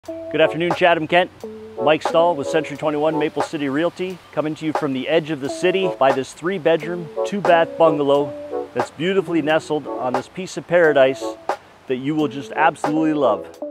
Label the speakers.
Speaker 1: Good afternoon, Chatham, Kent. Mike Stahl with Century 21 Maple City Realty, coming to you from the edge of the city by this 3-bedroom, 2-bath bungalow that's beautifully nestled on this piece of paradise that you will just absolutely love.